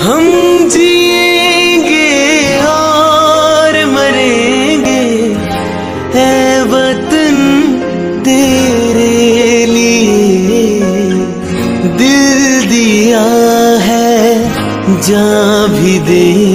हम जिएंगे और मरेंगे ऐ वतन तेरे लिए। दिल दिया है जान भी दे